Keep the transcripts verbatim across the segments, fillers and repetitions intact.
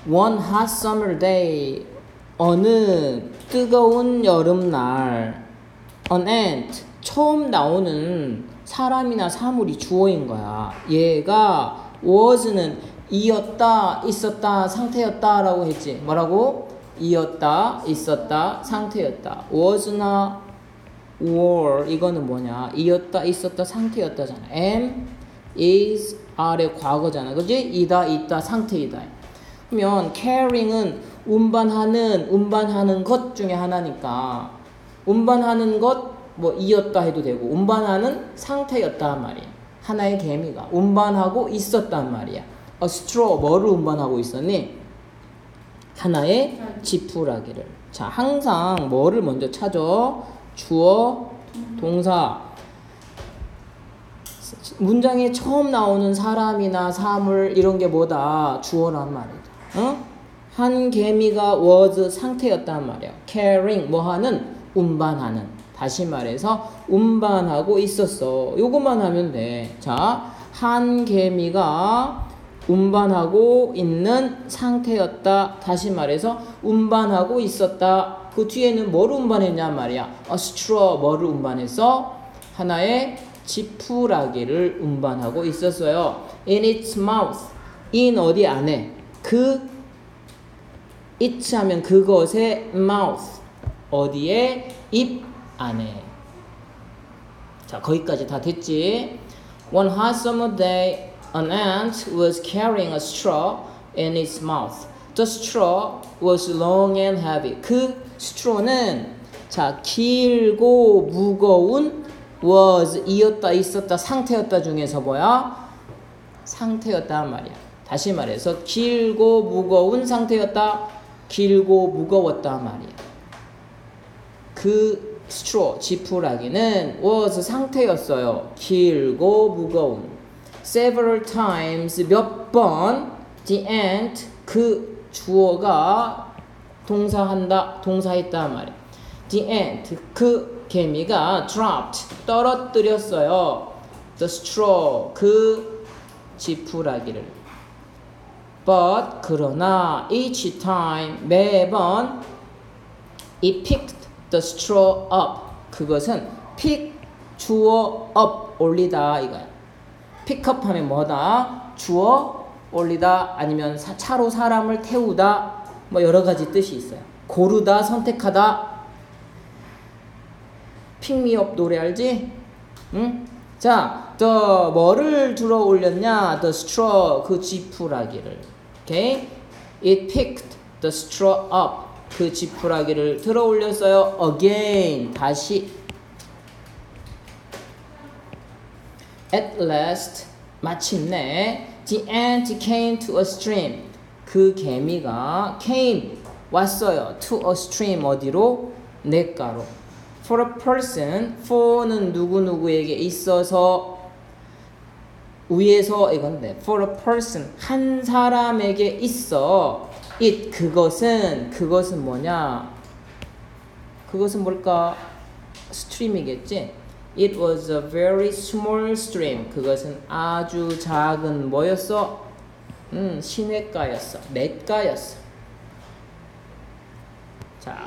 One hot summer day. 어느 뜨거운 여름날. An ant. 처음 나오는 사람이나 사물이 주어인 거야. 얘가 was는 이었다, 있었다, 상태였다 라고 했지. 뭐라고? 이었다, 있었다, 상태였다. was나 were 이거는 뭐냐? 이었다, 있었다, 상태였다잖아. am, is, are의 과거잖아. 그지? 이다, 있다, 상태이다. 그러면 carrying은 운반하는, 운반하는 것 중에 하나니까 운반하는 것 뭐 이었다 해도 되고 운반하는 상태였단 말이야. 하나의 개미가 운반하고 있었단 말이야. A straw 뭐를 운반하고 있었니? 하나의 지푸라기를. 자, 항상 뭐를 먼저 찾아? 주어, 동사. 문장에 처음 나오는 사람이나 사물 이런 게 뭐다? 주어란 말이다. 어? 한 개미가 was 상태였단 말이야. carrying 뭐 하는? 운반하는. 다시 말해서 운반하고 있었어. 요것만 하면 돼. 자, 한 개미가 운반하고 있는 상태였다. 다시 말해서 운반하고 있었다. 그 뒤에는 뭐를 운반했냐 말이야. A straw 뭐를 운반했어? 하나의 지푸라기를 운반하고 있었어요. In its mouth. in 어디 안에. 그 it 하면 그것의 mouth. 어디에? 입 안에. 자, 거기까지 다 됐지? One hot summer day, an ant was carrying a straw in its mouth. The straw was long and heavy. 그 straw는 자, 길고 무거운 was 이었다, 있었다, 상태였다 중에서 뭐야? 상태였단 말이야. 다시 말해서 길고 무거운 상태였다, 길고 무거웠단 말이야. 그 straw, 지푸라기는 was 상태였어요. 길고 무거운. Several times, 몇 번, the ant, 그 주어가 동사한다, 동사했단 말이야. The ant, 그 개미가 dropped, 떨어뜨렸어요. The straw, 그 지푸라기를. But, 그러나, each time, 매번, it picked the straw up. 그것은 pick, 주어, up, 올리다 이거야. pick up 하면 뭐다? 주어, 올리다 아니면 사, 차로 사람을 태우다 뭐 여러 가지 뜻이 있어요. 고르다, 선택하다. pick me up 노래 알지? 응? 자, the 뭐를 들어 올렸냐? the straw, 그 지푸라기를. 오케이? It picked the straw up. 그 지푸라기를 들어 올렸어요. again, 다시. At last, 마침내 the ant came to a stream. 그 개미가 came, 왔어요. to a stream, 어디로? 냇가로. For a person, for는 누구누구에게 있어서 위에서 이건데 for a person, 한 사람에게 있어. it, 그것은 그것은 뭐냐? 그것은 뭘까? stream이겠지? It was a very small stream. 그것은 아주 작은 뭐였어? 음, 시냇가였어. 냇가였어. 자,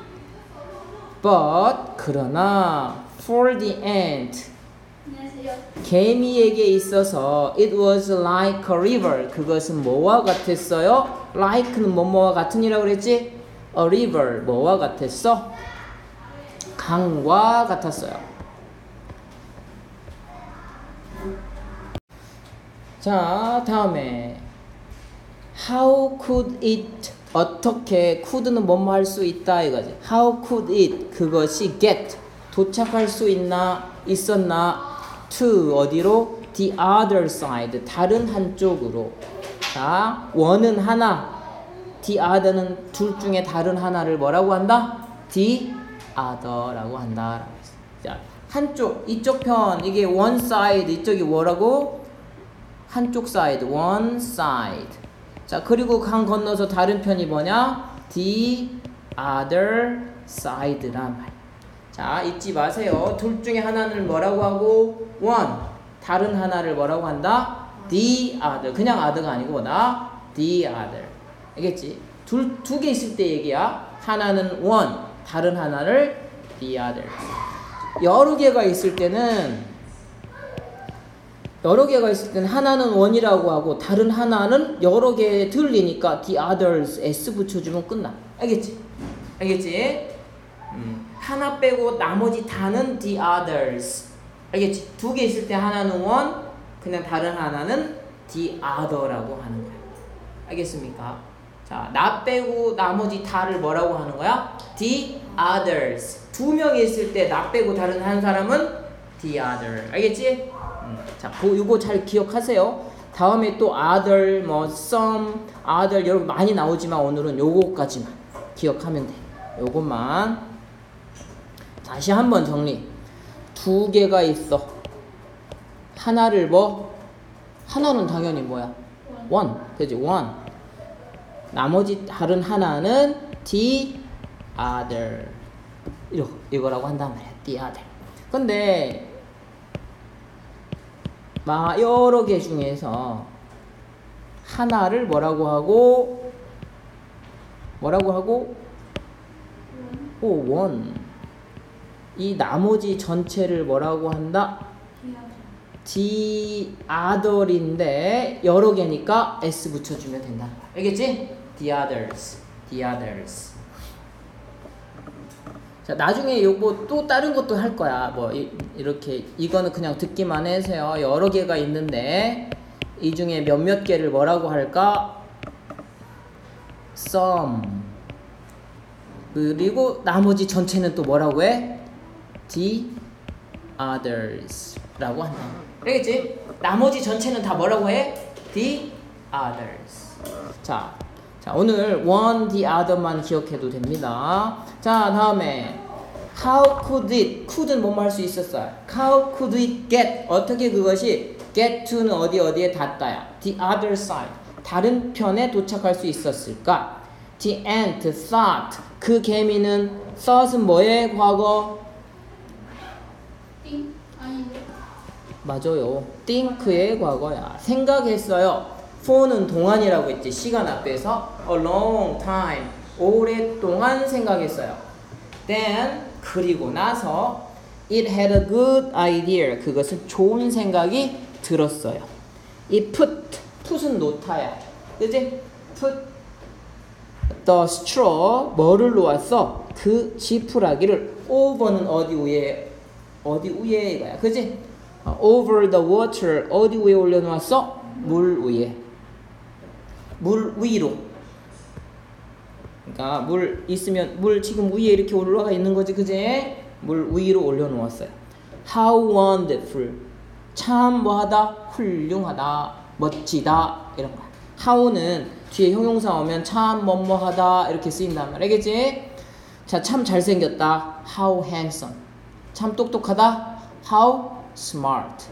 but 그러나 for the ant, 개미에게 있어서 it was like a river. 그것은 뭐와 같았어요? like는 뭐뭐와 같은이라고 그랬지? a river, 뭐와 같았어? 강과 같았어요. 자, 다음에 how could it, 어떻게, could는 뭐뭐 할 수 있다 이거지. how could it, 그것이 get, 도착할 수 있나, 있었나, to, 어디로? the other side, 다른 한쪽으로. 자, one은 하나, the other는 둘 중에 다른 하나를 뭐라고 한다? the other라고 한다. 자, 한쪽, 이쪽 편, 이게 one side, 이쪽이 뭐라고? 한쪽 side, one side. 자, 그리고 강 건너서 다른 편이 뭐냐? the other side란 말. 자, 잊지 마세요. 둘 중에 하나는 뭐라고 하고? one. 다른 하나를 뭐라고 한다? the other. 그냥 other가 아니고 뭐다? the other. 알겠지? 둘, 두 개 있을 때 얘기야. 하나는 one, 다른 하나를 the other. 여러 개가 있을 때는 여러 개가 있을 때는 하나는 one이라고 하고 다른 하나는 여러 개 들리니까 the others s 붙여주면 끝나. 알겠지? 알겠지? 음, 하나 빼고 나머지 다는 the others. 알겠지? 두 개 있을 때 하나는 one, 그냥 다른 하나는 the other라고 하는 거야. 알겠습니까? 자, 나 빼고 나머지 다를 뭐라고 하는 거야? the others. 두 명이 있을 때 나 빼고 다른 한 사람은 the other. 알겠지? 음, 자, 이거 잘 기억하세요. 다음에 또 other, 뭐 some, other 여러분 많이 나오지만 오늘은 요거까지만 기억하면 돼. 요것만. 다시 한번 정리. 두 개가 있어. 하나를 뭐? 하나는 당연히 뭐야? one. 그지? one. 나머지 다른 하나는 the other. 이거, 이거라고 한단 말이야. the other. 근데 마 여러 개 중에서 하나를 뭐라고 하고 뭐라고 하고 오, one. 이 나머지 전체를 뭐라고 한다? the other인데 여러 개니까 s 붙여주면 된다. 알겠지? the others, the others. 자, 나중에 요거 또 다른 것도 할 거야. 뭐 이, 이렇게 이거는 그냥 듣기만 해서요. 여러 개가 있는데 이 중에 몇몇 개를 뭐라고 할까? some. 그리고 나머지 전체는 또 뭐라고 해? the others 라고 한다. 알겠지? 나머지 전체는 다 뭐라고 해? the others. 자, 자 오늘 one, the other만 기억해도 됩니다. 자, 다음에 how could it, could는 뭐뭐 할 수 있었어요. how could it get, 어떻게 그것이 get to는 어디 어디에 닿다야. the other side, 다른 편에 도착할 수 있었을까? the ant thought, 그 개미는 thought은 뭐의 과거? 띵? 아닌데? 맞아요. think의 과거야. 생각했어요. for는 동안이라고 했지. 시간 앞에서 a long time, 오랫동안 생각했어요. then, 그리고 나서 it had a good idea, 그것은 좋은 생각이 들었어요. it put, put은 놓다야. 그치? put the straw, 뭐를 놓았어? 그 지푸라기를 over는 어디 위에, 어디 위에 이거야. 그치? over the water, 어디 위에 올려놓았어? 물 위에. 물 위로. 그러니까 물 있으면 물 지금 위에 이렇게 올라가 있는 거지, 그지? 물 위로 올려놓았어요. How wonderful. 참 뭐하다? 훌륭하다. 멋지다. 이런 거야. How는 뒤에 형용사 오면 참 뭐뭐하다 이렇게 쓰인단 말이야. 알겠지? 자, 참 잘생겼다. How handsome. 참 똑똑하다. How smart.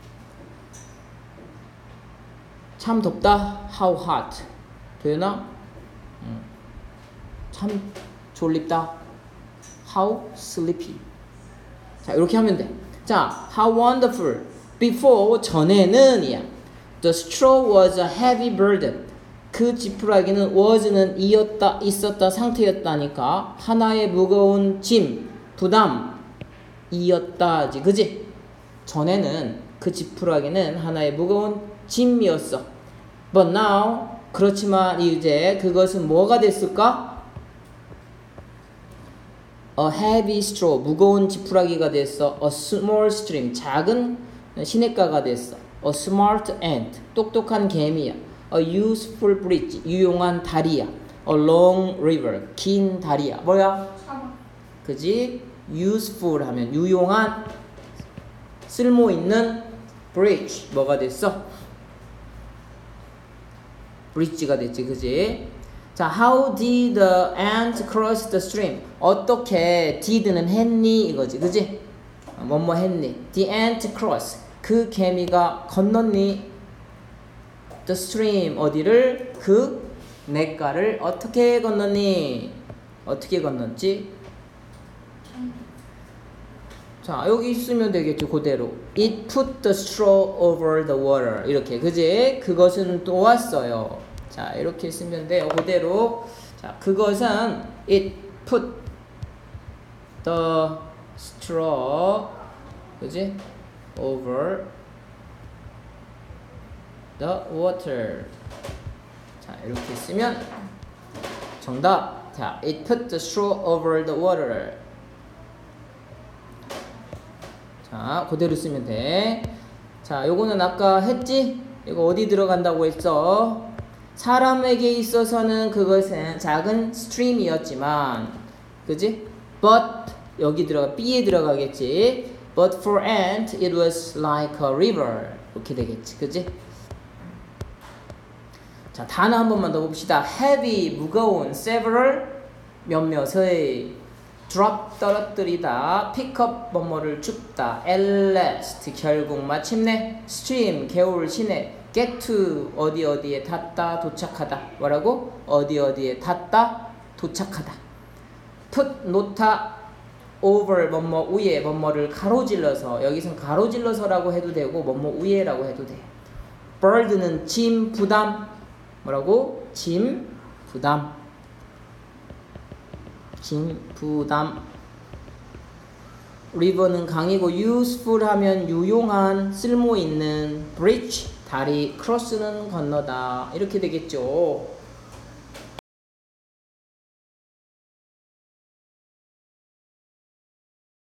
참 덥다. How hot. 되나? 음. 참 졸립다. How sleepy. 자, 이렇게 하면 돼. 자, how wonderful. Before, 전에는 이야. The straw was a heavy burden. 그 지푸라기는 was는 이었다, 있었다, 상태였다니까 하나의 무거운 짐, 부담, 이었다지, 그지? 전에는 그 지푸라기는 하나의 무거운 짐이었어. But now, 그렇지만 이제 그것은 뭐가 됐을까? A heavy straw, 무거운 지푸라기가 됐어. A small stream, 작은 시냇가가 됐어. A smart ant, 똑똑한 개미야. A useful bridge, 유용한 다리야. A long river, 긴 다리야. 뭐야? 그지? useful 하면 유용한, 쓸모 있는 bridge, 뭐가 됐어? bridge가 됐지, 그지? 자, how did the ant cross the stream? 어떻게 did는 했니 이거지, 그지? 뭐뭐 했니? The ant cross, 그 개미가 건넜니? The stream, 어디를? 그 냇가를 어떻게 건넜니? 어떻게 건넜지? 자, 여기 있으면 되겠죠, 그대로. It put the straw over the water. 이렇게, 그지? 그것은 놓았어요. 자, 이렇게 쓰면 돼요. 그대로. 자, 그것은 it put the straw, 그지? over the water. 자, 이렇게 쓰면 정답. 자, it put the straw over the water. 자, 그대로 쓰면 돼. 자, 요거는 아까 했지? 이거 어디 들어간다고 했어? 사람에게 있어서는 그것은 작은 스트림이었지만, 그지? But 여기 들어가 B에 들어가겠지. But for ant it was like a river. 이렇게 되겠지, 그지? 자, 단어 한 번만 더 봅시다. heavy 무거운, several 몇몇의, drop 떨어뜨리다, pick up 뭐뭐를 줍다, at last 결국 마침내, stream 개울 시내, get to 어디 어디에 닿다 도착하다. 뭐라고? 어디 어디에 닿다 도착하다. put 놓다, over 뭐뭐 위에 뭐뭐를 가로질러서, 여기선 가로질러서라고 해도 되고 뭐뭐 위에라고 해도 돼. bird는 짐 부담, 뭐라고? 짐 부담, 짐 부담. river는 강이고, useful 하면 유용한, 쓸모 있는, bridge 다리, cross는 건너다, 이렇게 되겠죠.